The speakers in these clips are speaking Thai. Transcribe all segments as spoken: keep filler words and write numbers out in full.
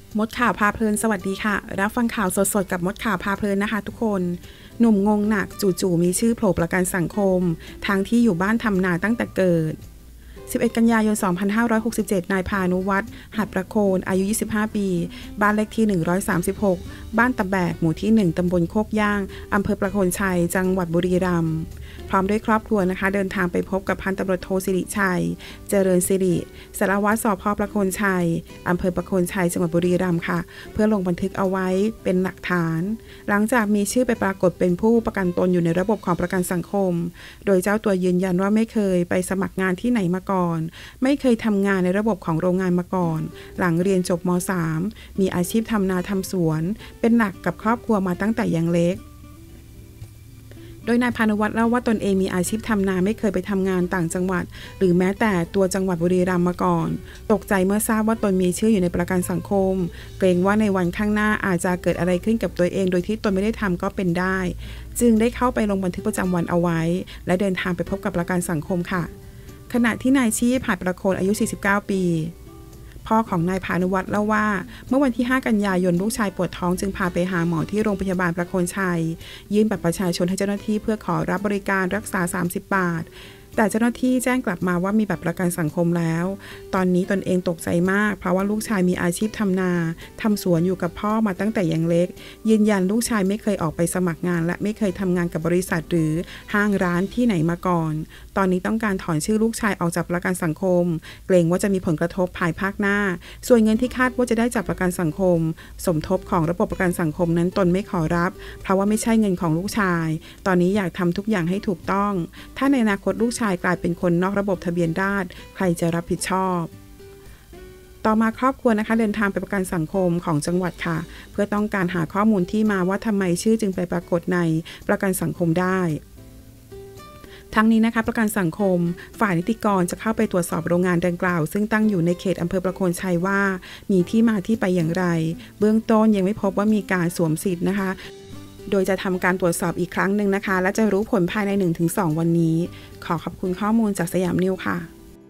มดข่าวพาเพลินสวัสดีค่ะรับฟังข่าวสดๆกับมดข่าวพาเพลินนะคะทุกคนหนุ่มงงหนักจู่ๆมีชื่อโผล่ประกันสังคมทางที่อยู่บ้านทำนาตั้งแต่เกิดสิบเอ็ดกันยายนสองพันห้าร้อยหกสิบเจ็ดนายพานุวัฒน์หัดประโคนอายุยี่สิบห้าปีบ้านเลขที่หนึ่งร้อยสามสิบหกบ้านตะแบกหมู่ที่หนึ่งตำบลโคกย่างอำเภอประโคนชัยจังหวัดบุรีรัมย์พร้อมด้วยครอบครัวนะคะเดินทางไปพบกับพันตำรวจโทสิริชัยเจริญสิริสารวัตรสภ.ประโคนชัยอำเภอประโคนชัยจังหวัดบุรีรัมย์ค่ะเพื่อลงบันทึกเอาไว้เป็นหลักฐานหลังจากมีชื่อไปปรากฏเป็นผู้ประกันตนอยู่ในระบบของประกันสังคมโดยเจ้าตัวยืนยันว่าไม่เคยไปสมัครงานที่ไหนมาก่อนไม่เคยทำงานในระบบของโรงงานมาก่อนหลังเรียนจบม สาม มีอาชีพทำนาทำสวนเป็นหลักกับครอบครัวมาตั้งแต่ยังเล็กโดยนายพานุวัฒน์เล่าว่าตนเองมีอาชีพทำนาไม่เคยไปทำงานต่างจังหวัดหรือแม้แต่ตัวจังหวัดบุรีรัมย์มาก่อนตกใจเมื่อทราบว่าตนมีชื่ออยู่ในประกันสังคมเกรงว่าในวันข้างหน้าอาจจะเกิดอะไรขึ้นกับตัวเองโดยที่ตนไม่ได้ทำก็เป็นได้จึงได้เข้าไปลงบันทึกประจำวันเอาไว้และเดินทางไปพบกับประกันสังคมค่ะขณะที่นายชีพหัดประโคนอายุสี่สิบเก้าปีพ่อของนายพานุวัฒน์เล่าว่าเมื่อวันที่ห้ากันยายนลูกชายปวดท้องจึงพาไปหาหมอที่โรงพยาบาลประโคนชัยยื่นบัตรประชาชนให้เจ้าหน้าที่เพื่อขอรับบริการรักษาสามสิบบาทแต่เจ้าหน้าที่แจ้งกลับมาว่ามีบัตรประกันสังคมแล้วตอนนี้ตนเองตกใจมากเพราะว่าลูกชายมีอาชีพทำนาทำสวนอยู่กับพ่อมาตั้งแต่ยังเล็กยืนยันลูกชายไม่เคยออกไปสมัครงานและไม่เคยทำงานกับบริษัทหรือห้างร้านที่ไหนมาก่อนตอนนี้ต้องการถอนชื่อลูกชายออกจากประกันสังคมเกรงว่าจะมีผลกระทบภายภาคหน้าส่วนเงินที่คาดว่าจะได้จากประกันสังคมสมทบของระบบประกันสังคมนั้นตนไม่ขอรับเพราะว่าไม่ใช่เงินของลูกชายตอนนี้อยากทำทุกอย่างให้ถูกต้องถ้าในอนาคตลูกชายกลายเป็นคนนอกระบบทะเบียนราษฎร์ใครจะรับผิดชอบต่อมาครอบครัวนะคะเดินทางไปประกันสังคมของจังหวัดค่ะเพื่อต้องการหาข้อมูลที่มาว่าทำไมชื่อจึงไปปรากฏในประกันสังคมได้ทั้งนี้นะคะประกันสังคมฝ่ายนิติกรจะเข้าไปตรวจสอบโรงงานดังกล่าวซึ่งตั้งอยู่ในเขตอำเภอประโคนชัยว่ามีที่มาที่ไปอย่างไรเบื้องต้นยังไม่พบว่ามีการสวมสิทธิ์นะคะโดยจะทำการตรวจสอบอีกครั้งหนึ่งนะคะและจะรู้ผลภายใน หนึ่งถึงสอง วันนี้ขอขอบคุณข้อมูลจากสยามนิวค่ะ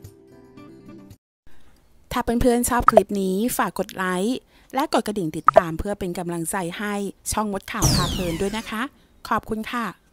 ถ้าเพื่อนๆชอบคลิปนี้ฝากกดไลค์และกดกระดิ่งติดตามเพื่อเป็นกำลังใจให้ช่องมดข่าวพาเพลินด้วยนะคะขอบคุณค่ะ